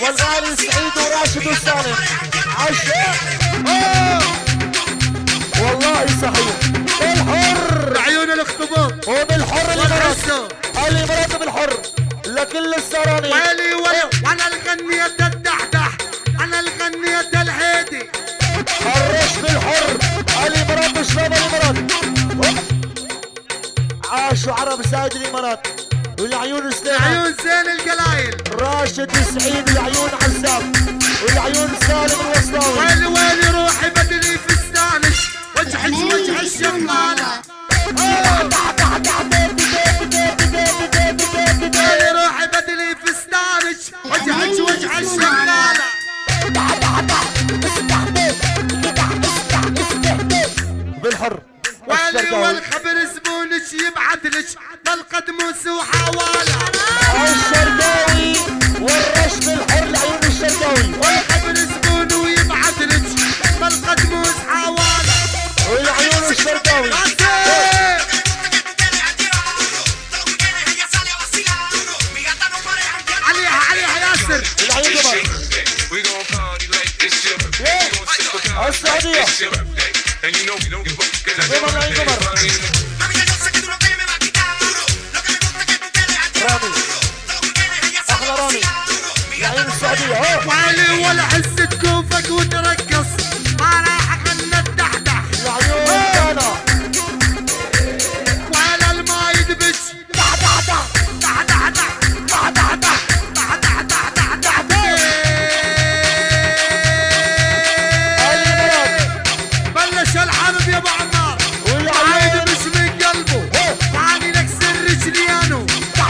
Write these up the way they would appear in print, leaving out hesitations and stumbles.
والغالي سعيد وراشد وسالم عشاء. والله صحيح بالحر عيون الاخطبوط وبالحر اللي مراد بالحر لكل السراني. ويلي وانا الغنية الدحدح انا الغنية الهيدي حرش بالحر علي مراد شباب الامارات. عاشوا عرب سعيد الامارات والعيون سليمان عيون زين القلايل راشد سعيد العيون عزام والعيون سالم الوصلاوي. ويلي روحي بدلي فستانك وجه الشغالة. ويلي روحي بدلي فستانك وجه الشغالة. بالحر ويلي والخبر زبونك يبعثلك طلقة موس وحوالة. الشرقاوي والرش بالحر العيون الشرقاوي والخبر زبونه يبعثلك طلقة موس حوالة. والعيون الشرقاوي. عليها ياسر العيون قمر السعودية قمر العين قمر رامي احلى رامي العين السعودية. وعلي ولا حس تكوفك وترقص ما راح غنى الدحدح. العيون كانا ولا الما يدبش دحدح بلش الحرب يا ابو عمار والعيد مش من قلبه تعالي نكسر رجليانو.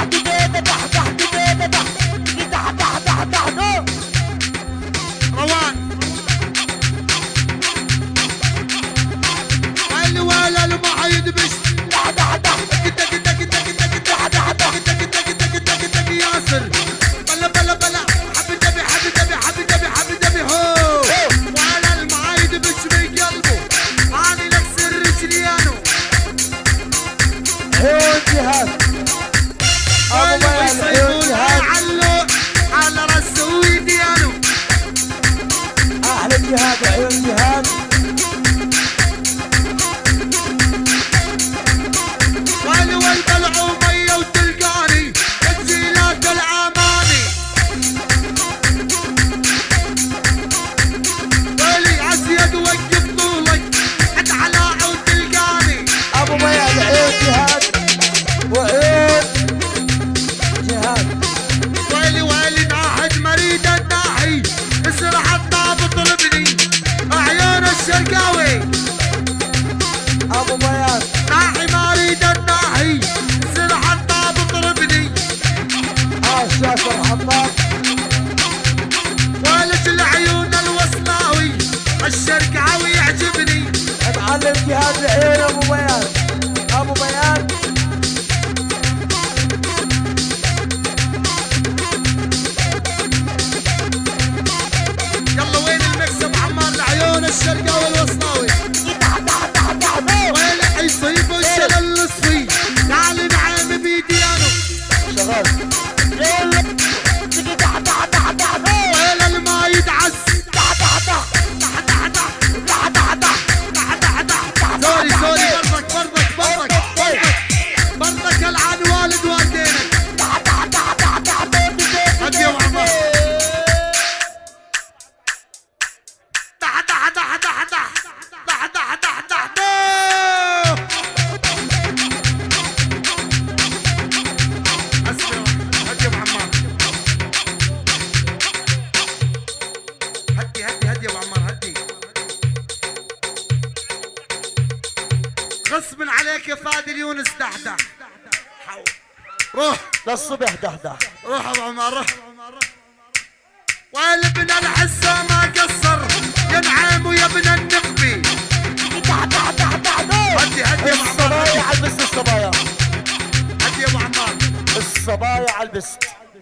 روان قال ولا الما يدبش ياسر بلا حبيبي هو ولا المعايد مش من قلبه تعالي نكسر رجليانو. عيون جهاد ابو بيان عيون جهاد علو على راسه ويديانو. احلى جهاد عيون جهاد. والبلعوا ميه وتلقاني تسجيلات الاماني. ويلي عسيد وقف طولك حد علاء وتلقاني. ابو بيان عيون جهاد وعيون جهاد. ويلي ناحد مريد الناحي اسرح الطابط طلبني عيون الشرقاوي. ابو بيان ناحي مريد الناحي اسرح الطابط طلبني. شاكر حماد ولد العيون الوصلاوي الشرقاوي يعجبني. معلم جهاد العيون ابو بيان ابو بيان. يلا وين المكسب عمار العيون الشرقاوي الوصلاوي. وين حيصيب الشلل الصفي تعال نعم بيديانو. شغال وين الما يدعس سوري برضك العن والد والدينك. هدي يا عمار هدي يا ابو عمار هدي. غصب عليك يا فادي يونس دحدح. روح للصبح دحدح. روح ابو عمار روح. والابن الحسه ما قصر ينعم ويا ابن النقبي. هدي يا ابو عمار الصبايا علبست الصبايا. هدي يا ابو عمار الصبايا علبست.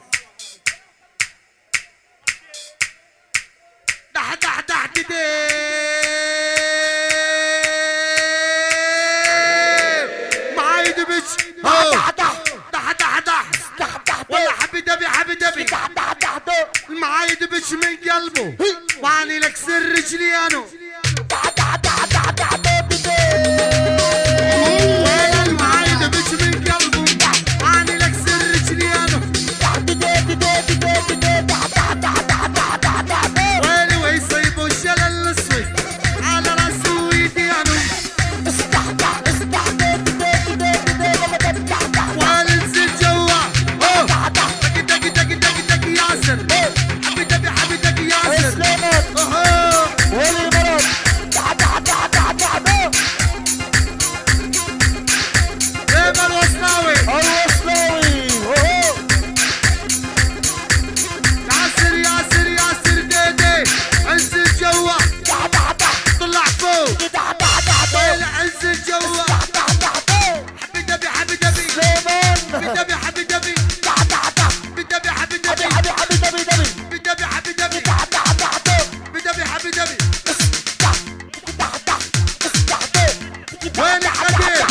دح دي معاي دبش ولا حبي دبي المعايد رجليانو وين المعايد مش من قلبه اني لك سر رجليانو ويلي ويصيبوا الشلل الاسود على راسه ويديانو والانزل جوا دق دق دق دق دق ياسر حبيبك ياسر ولي مرض ديما الوصلاوي ياسر ديدي انزل جوا طلع فوق ويلي انزل جوا حبيبي وين غدير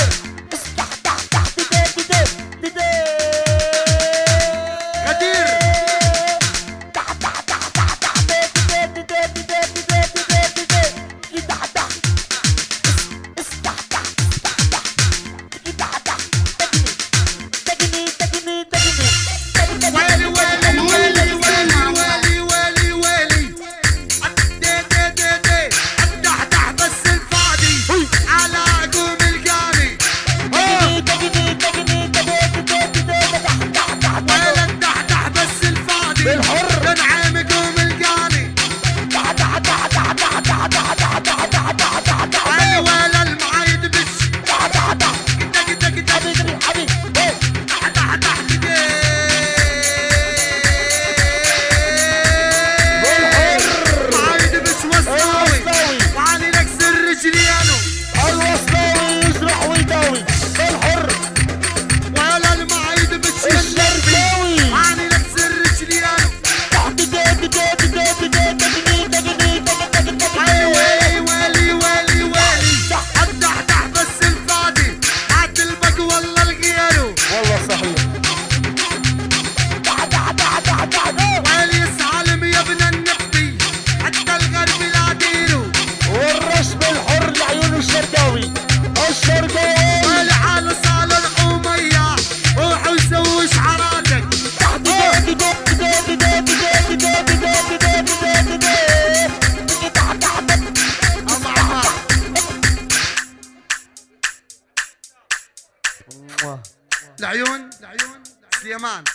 العيون سليمان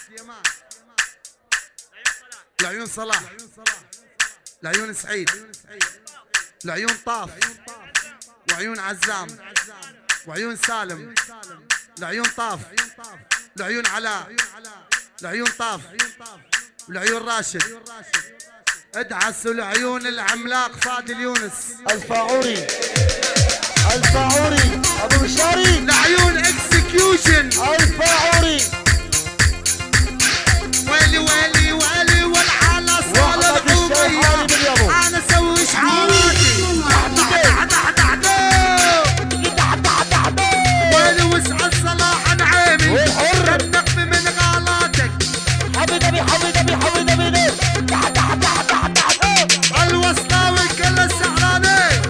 العيون صلاح العيون سعيد العيون طاف وعيون عزام وعيون سالم العيون طاف العيون علاء العيون طاف والعيون راشد ادعسوا العيون العملاق فادي يونس الفاعوري ابو مشاري العيون اكسكيوشن الفاعوري ويلي والحالة صال الحومية انا اسوي شعاراتي ويلي واسعد صلاح نعيمي النقب من غالاتك حبيبي الوصلاوي كل السعراني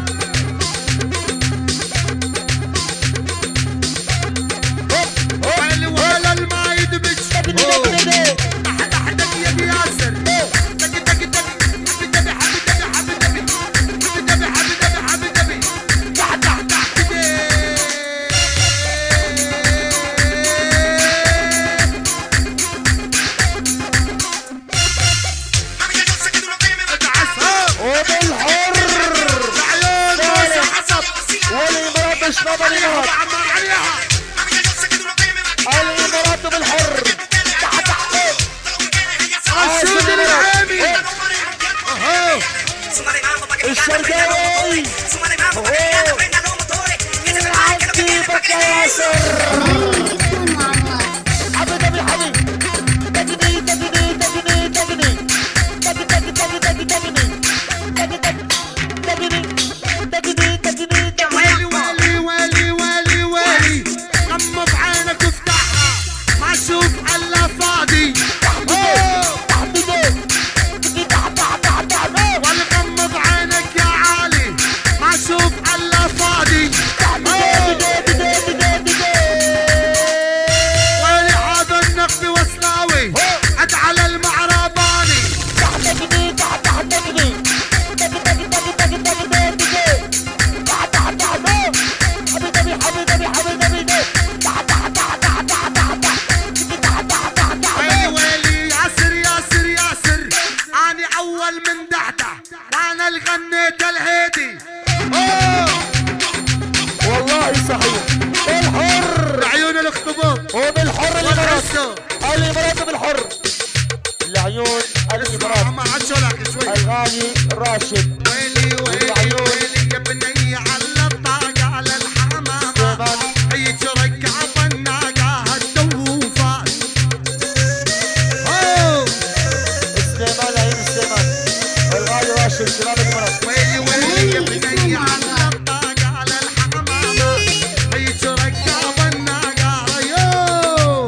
وبالحر الامارات الامارات بالحر العيون الامارات مع عجلك شوي الغالي راشد ويلي ويلي ويلي يا بني على الطاقة على الحمامة هيك ركعة الناقة هالدوفات سليمان العين سليمان الغالي راشد شباب الامارات ويلي ويلي يا بني على الطاقة على الحمامة هيك ركعة الناقة ريو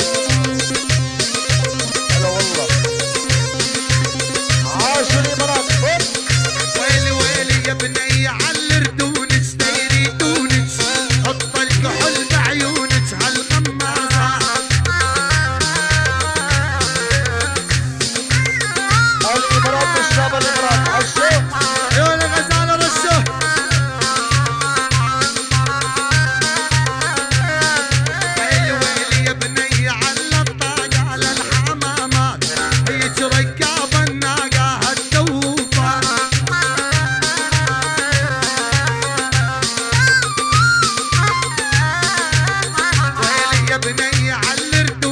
هلا والله عاش الامارات ويلي ويلي يا بني على الردونج تيريدونج حط الكحل بعيونج هالغمازة الامارات الشباب الامارات عشو يا الغزالة رشه ويلي ويلي يا بني على الطاقة على الحمامات هيك ركاب الناقة هالدوفة ويلي يا بني على الردود